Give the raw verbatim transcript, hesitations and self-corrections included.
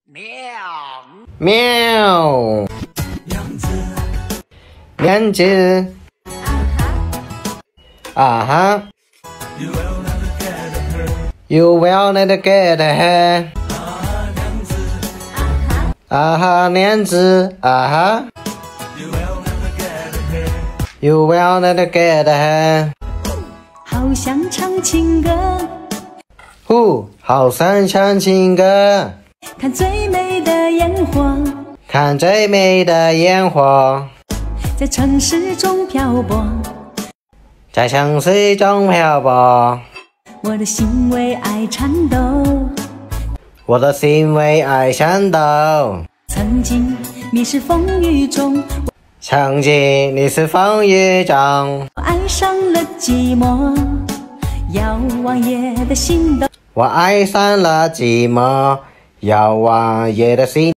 喵，娘子，啊哈 ，You will not get her， 啊哈，娘子，啊哈 ，You will not get her， 好想唱情歌， 呼，好想唱情歌。 看最美的烟火， 看最美的烟火， 在城市中漂泊， 在城市中漂泊。 我的心为爱颤抖， 我的心为爱颤抖。 曾经你是风雨中， 曾经你是风雨中， 我爱上了寂寞，遥望夜的心动。 我爱上了寂寞。遥望夜的星。